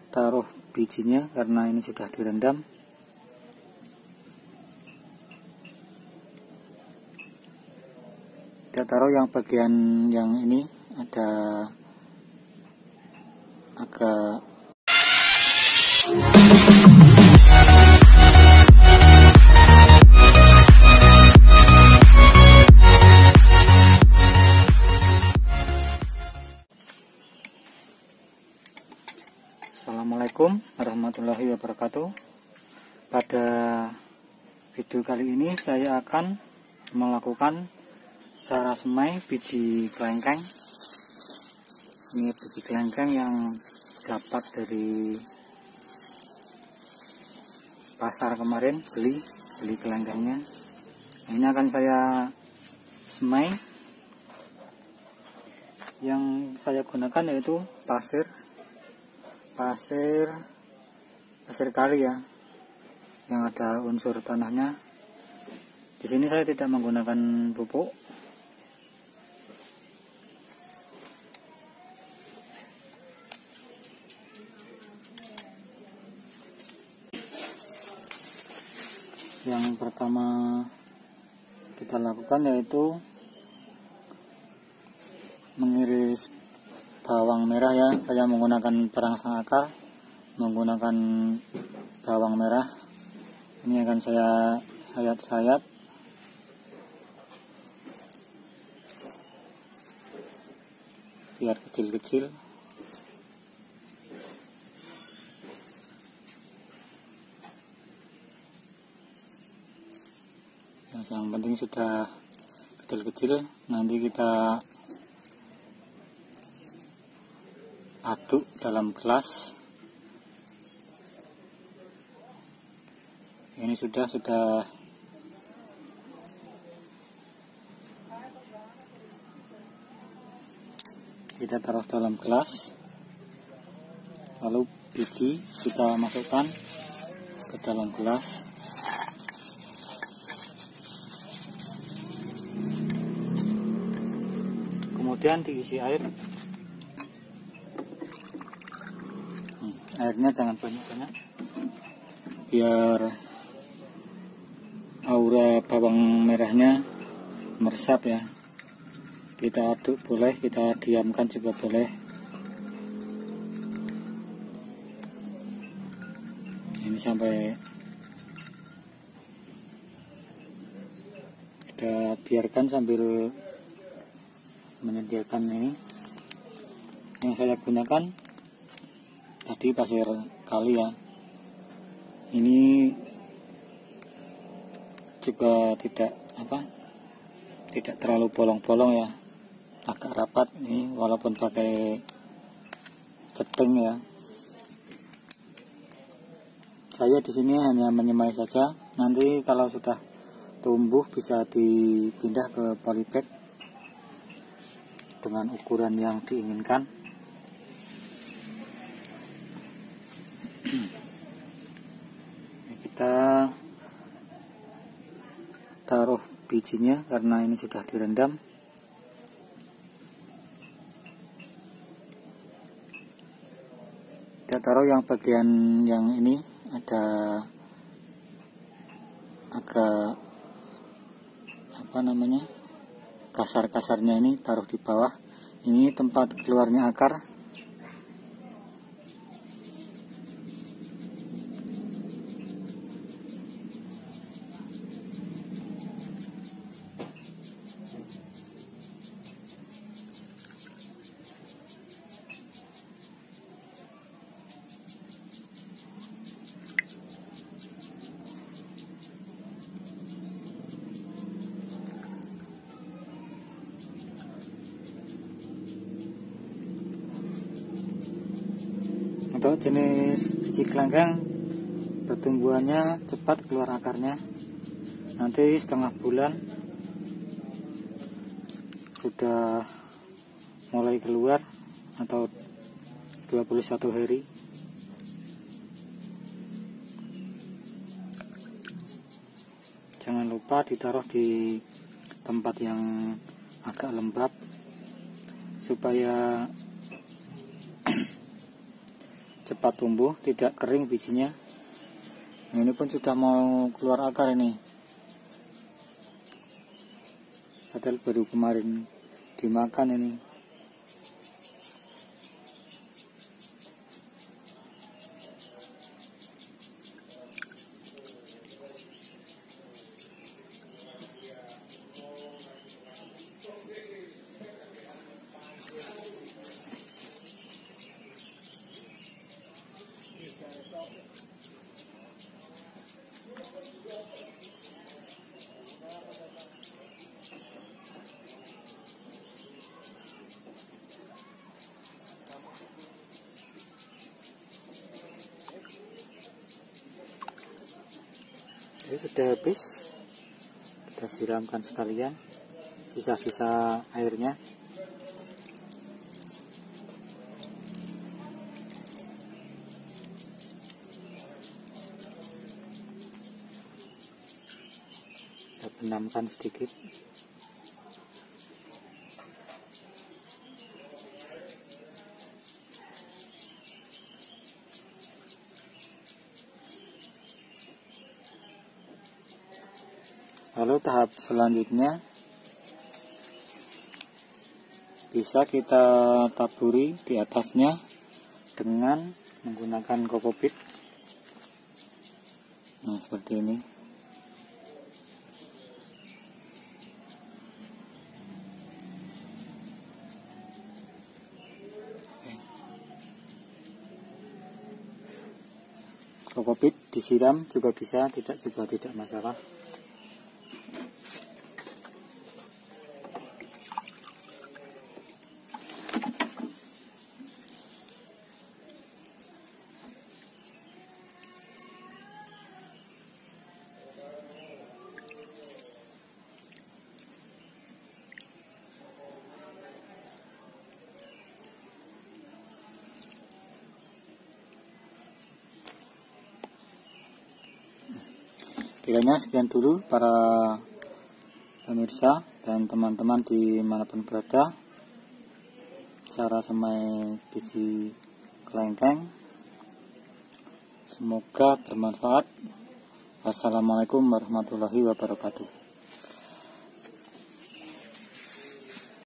taruh bijinya karena ini sudah direndam. Kita taruh yang bagian yang ini ada agak Assalamualaikum warahmatullahi wabarakatuh. Pada video kali ini saya akan melakukan cara semai biji kelengkeng. Ini biji kelengkeng yang dapat dari pasar kemarin, beli kelengkengnya. Ini akan saya semai. Yang saya gunakan yaitu pasir kali ya, yang ada unsur tanahnya. Di sini saya tidak menggunakan pupuk. Yang pertama kita lakukan yaitu mengiris bawang merah ya. Saya menggunakan perangsang akar, menggunakan bawang merah. Ini akan saya sayat-sayat biar kecil-kecil. Yang penting sudah kecil-kecil. Nanti kita aduk dalam gelas. Ini sudah kita taruh dalam gelas, lalu biji kita masukkan ke dalam gelas. Kemudian diisi air. Airnya jangan banyak-banyak biar aura bawang merahnya meresap ya. Kita aduk boleh, kita diamkan juga boleh. Ini sampai kita biarkan sambil menyediakan ini. Yang saya gunakan tadi pasir kali ya. Ini juga tidak terlalu bolong-bolong ya, agak rapat ini walaupun pakai ceting ya. Saya di sini hanya menyemai saja. Nanti kalau sudah tumbuh bisa dipindah ke polybag dengan ukuran yang diinginkan. Kita taruh bijinya karena ini sudah direndam. Kita taruh yang bagian yang ini ada agak kasar-kasarnya, ini taruh di bawah. Ini tempat keluarnya akar. Untuk jenis biji kelengkeng pertumbuhannya cepat, keluar akarnya. Nanti setengah bulan sudah mulai keluar, atau 21 hari. Jangan lupa ditaruh di tempat yang agak lembab supaya cepat tumbuh, tidak kering bijinya. Nah, ini pun sudah mau keluar akar ini, padahal baru kemarin dimakan ini. Ini sudah habis, kita siramkan sekalian sisa-sisa airnya. Kita benamkan sedikit. Lalu tahap selanjutnya bisa kita taburi di atasnya dengan menggunakan kokopit. Nah, seperti ini. Kokopit disiram juga bisa, tidak juga tidak masalah. Kiranya sekian dulu para pemirsa dan teman-teman dimanapun berada, cara semai biji kelengkeng. Semoga bermanfaat. Wassalamualaikum warahmatullahi wabarakatuh.